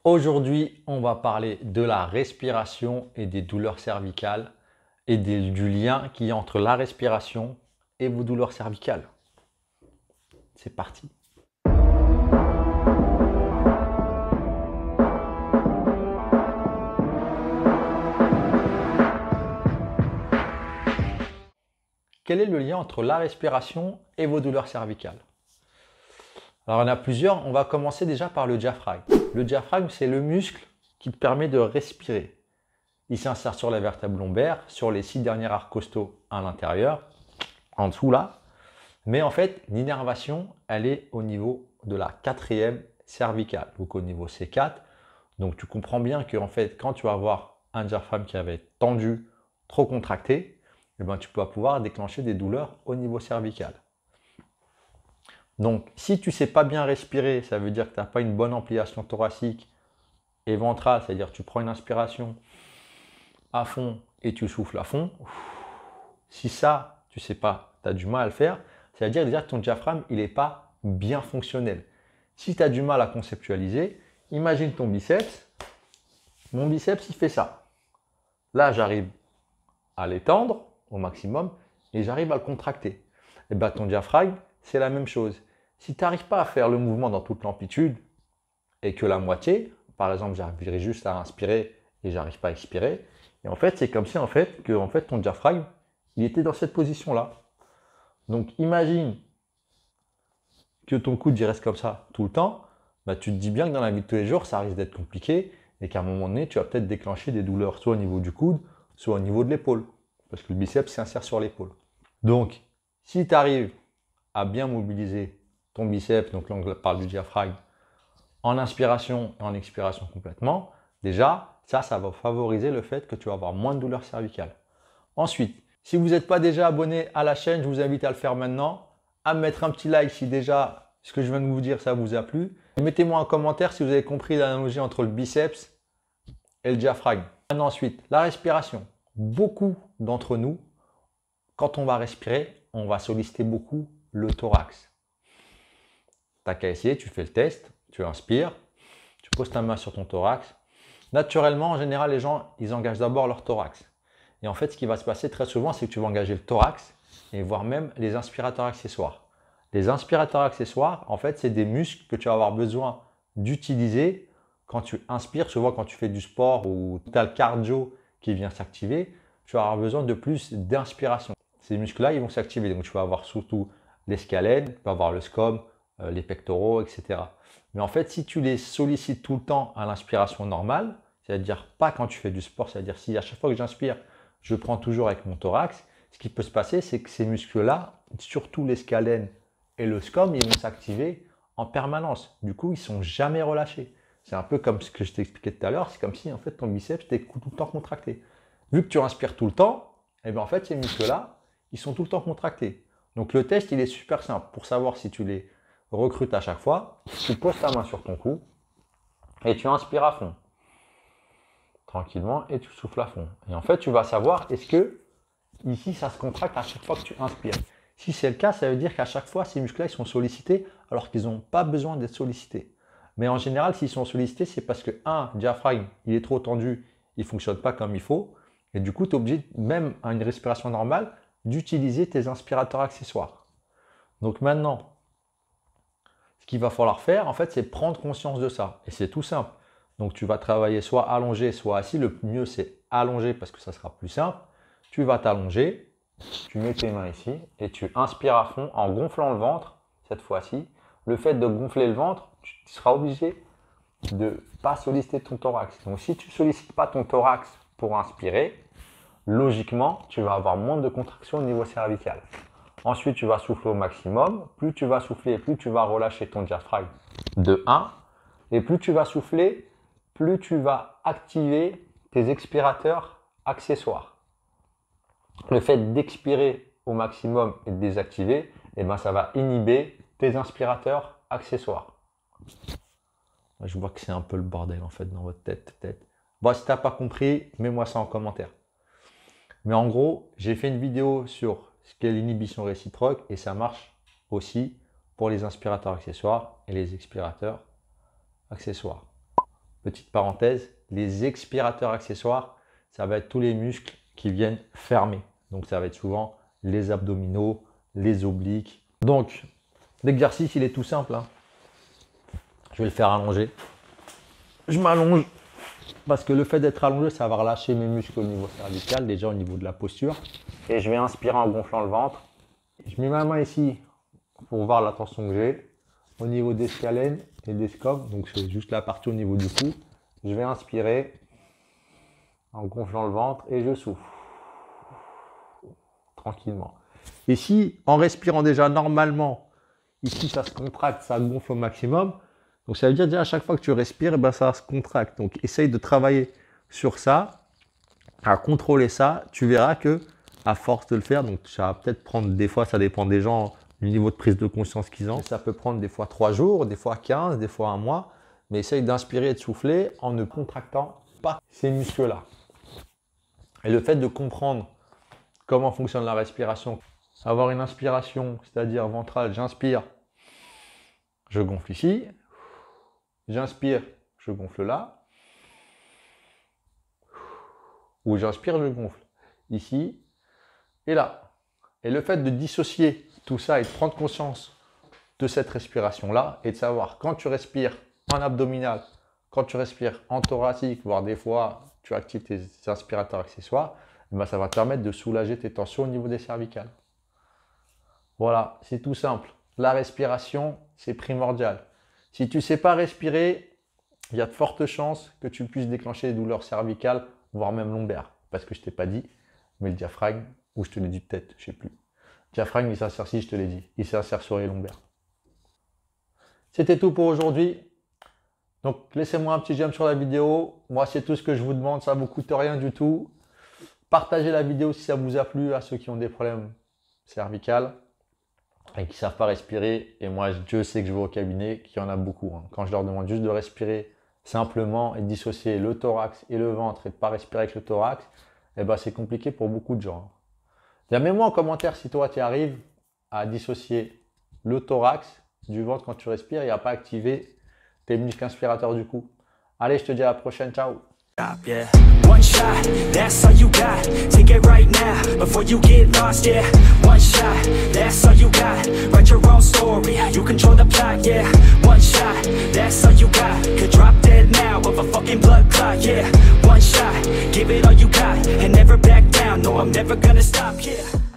Aujourd'hui, on va parler de la respiration et des douleurs cervicales et du lien qu'il y a entre la respiration et vos douleurs cervicales. C'est parti. Quel est le lien entre la respiration et vos douleurs cervicales? Alors, il y en a plusieurs. On va commencer déjà par le diaphragme. Le diaphragme, c'est le muscle qui te permet de respirer. Il s'insère sur la vertèbre lombaire, sur les 6 derniers arcs costaux à l'intérieur, en dessous là. Mais en fait, l'innervation, elle est au niveau de la 4e cervicale, donc au niveau C4. Donc tu comprends bien que en fait, quand tu vas avoir un diaphragme qui avait tendu, trop contracté, eh ben, tu vas pouvoir déclencher des douleurs au niveau cervical. Donc si tu ne sais pas bien respirer, ça veut dire que tu n'as pas une bonne ampliation thoracique et ventrale, c'est-à-dire que tu prends une inspiration à fond et tu souffles à fond. Si ça, tu ne sais pas, tu as du mal à le faire, ça veut dire déjà que ton diaphragme, il n'est pas bien fonctionnel. Si tu as du mal à conceptualiser, imagine ton biceps. Mon biceps, il fait ça. Là, j'arrive à l'étendre au maximum et j'arrive à le contracter. Et bien, ton diaphragme, c'est la même chose. Si tu n'arrives pas à faire le mouvement dans toute l'amplitude et que la moitié, par exemple, j'arriverai juste à inspirer et j'arrive pas à expirer, et en fait, c'est comme si que ton diaphragme, il était dans cette position-là. Donc, imagine que ton coude il reste comme ça tout le temps, bah, tu te dis bien que dans la vie de tous les jours, ça risque d'être compliqué et qu'à un moment donné, tu vas peut-être déclencher des douleurs soit au niveau du coude, soit au niveau de l'épaule, parce que le biceps s'insère sur l'épaule. Donc, si tu arrives à bien mobiliser ton biceps, donc là on parle du diaphragme, en inspiration et en expiration complètement, déjà, ça va favoriser le fait que tu vas avoir moins de douleurs cervicales. Ensuite, si vous n'êtes pas déjà abonné à la chaîne, je vous invite à le faire maintenant, à me mettre un petit like si déjà ce que je viens de vous dire, ça vous a plu. Mettez-moi un commentaire si vous avez compris l'analogie entre le biceps et le diaphragme. Maintenant, ensuite, la respiration. Beaucoup d'entre nous, quand on va respirer, on va solliciter beaucoup le thorax. T'as qu'à essayer, tu fais le test, tu inspires, tu poses ta main sur ton thorax. Naturellement, en général, les gens, ils engagent d'abord leur thorax. Et en fait, ce qui va se passer très souvent, c'est que tu vas engager le thorax et voire même les inspirateurs accessoires. Les inspirateurs accessoires, en fait, c'est des muscles que tu vas avoir besoin d'utiliser quand tu inspires. Souvent, quand tu fais du sport ou tu as le cardio qui vient s'activer, tu vas avoir besoin de plus d'inspiration. Ces muscles-là, ils vont s'activer. Donc, tu vas avoir surtout les scalènes, tu vas avoir le scom, les pectoraux, etc. Mais en fait, si tu les sollicites tout le temps à l'inspiration normale, c'est-à-dire pas quand tu fais du sport, c'est-à-dire si à chaque fois que j'inspire, je prends toujours avec mon thorax, ce qui peut se passer, c'est que ces muscles-là, surtout les scalènes et le scom, ils vont s'activer en permanence. Du coup, ils ne sont jamais relâchés. C'est un peu comme ce que je t'ai expliqué tout à l'heure, c'est comme si en fait ton biceps était tout le temps contracté. Vu que tu inspires tout le temps, et bien en fait ces muscles-là, ils sont tout le temps contractés. Donc le test, il est super simple. Pour savoir si tu les recrutes à chaque fois, tu poses ta main sur ton cou et tu inspires à fond. Tranquillement, et tu souffles à fond. Et en fait, tu vas savoir est-ce que ici, ça se contracte à chaque fois que tu inspires. Si c'est le cas, ça veut dire qu'à chaque fois, ces muscles-là, ils sont sollicités alors qu'ils n'ont pas besoin d'être sollicités. Mais en général, s'ils sont sollicités, c'est parce que, le diaphragme, il est trop tendu, il ne fonctionne pas comme il faut. Et du coup, tu es obligé, même à une respiration normale, d'utiliser tes inspirateurs accessoires. Donc maintenant, ce qu'il va falloir faire, en fait, c'est prendre conscience de ça. Et c'est tout simple. Donc, tu vas travailler soit allongé, soit assis. Le mieux, c'est allongé parce que ça sera plus simple. Tu vas t'allonger, tu mets tes mains ici et tu inspires à fond en gonflant le ventre cette fois-ci. Le fait de gonfler le ventre, tu seras obligé de ne pas solliciter ton thorax. Donc, si tu ne sollicites pas ton thorax pour inspirer, logiquement, tu vas avoir moins de contraction au niveau cervical. Ensuite, tu vas souffler au maximum. Plus tu vas souffler, plus tu vas relâcher ton diaphragme de 1. Et plus tu vas souffler, plus tu vas activer tes expirateurs accessoires. Le fait d'expirer au maximum et de désactiver, ça va inhiber tes inspirateurs accessoires. Je vois que c'est un peu le bordel en fait dans votre tête peut-être. Bon, si tu n'as pas compris, mets-moi ça en commentaire. Mais en gros, j'ai fait une vidéo sur ce qu'est l'inhibition réciproque et ça marche aussi pour les inspirateurs accessoires et les expirateurs accessoires. petite parenthèse, les expirateurs accessoires, ça va être tous les muscles qui viennent fermer. Donc ça va être souvent les abdominaux, les obliques. Donc l'exercice, il est tout simple, hein. Je vais le faire allonger. Je m'allonge parce que le fait d'être allongé, ça va relâcher mes muscles au niveau cervical, déjà au niveau de la posture. Et je vais inspirer en gonflant le ventre. Je mets ma main ici pour voir la tension que j'ai au niveau des scalènes et des scopes. Donc c'est juste la partie au niveau du cou. Je vais inspirer en gonflant le ventre et je souffle tranquillement. Et si en respirant déjà normalement, ici ça se contracte, ça gonfle au maximum. Donc ça veut dire déjà à chaque fois que tu respires, ben ça se contracte. Donc essaye de travailler sur ça, à contrôler ça. Tu verras que à force de le faire, donc ça va peut-être prendre des fois, ça dépend des gens, du niveau de prise de conscience qu'ils ont. Ça peut prendre des fois 3 jours, des fois 15, des fois 1 mois. Mais essaye d'inspirer et de souffler en ne contractant pas ces muscles-là. Et le fait de comprendre comment fonctionne la respiration, avoir une inspiration, c'est-à-dire ventrale, j'inspire, je gonfle ici. J'inspire, je gonfle là. Ou j'inspire, je gonfle ici et là. Et le fait de dissocier tout ça et de prendre conscience de cette respiration-là et de savoir quand tu respires en abdominal, quand tu respires en thoracique, voire des fois tu actives tes inspirateurs accessoires, ben ça va te permettre de soulager tes tensions au niveau des cervicales. Voilà, c'est tout simple. La respiration, c'est primordial. Si tu ne sais pas respirer, il y a de fortes chances que tu puisses déclencher des douleurs cervicales, voire même lombaires. Parce que je ne t'ai pas dit, mais le diaphragme, ou je te l'ai dit peut-être, je ne sais plus. Le diaphragme, il s'insère, si je te l'ai dit, il s'insère sur les lombaires. C'était tout pour aujourd'hui. Donc laissez-moi un petit j'aime sur la vidéo. Moi, c'est tout ce que je vous demande, ça ne vous coûte rien du tout. Partagez la vidéo si ça vous a plu à ceux qui ont des problèmes cervicales et qui ne savent pas respirer. Et moi, Dieu sait que je vais au cabinet, qu'il y en a beaucoup. Hein. Quand je leur demande juste de respirer simplement et de dissocier le thorax et le ventre et de ne pas respirer avec le thorax, eh ben, c'est compliqué pour beaucoup de gens. Mets-moi en commentaire si toi, tu arrives à dissocier le thorax du ventre quand tu respires et à ne pas activer tes muscles inspirateurs du cou. Allez, je te dis à la prochaine. Ciao. Yeah. One shot, that's all you got. Take it right now, before you get lost, yeah. One shot, that's all you got. Write your own story, you control the plot, yeah. One shot, that's all you got. Could drop dead now of a fucking blood clot, yeah. One shot, give it all you got. And never back down, no, I'm never gonna stop, yeah.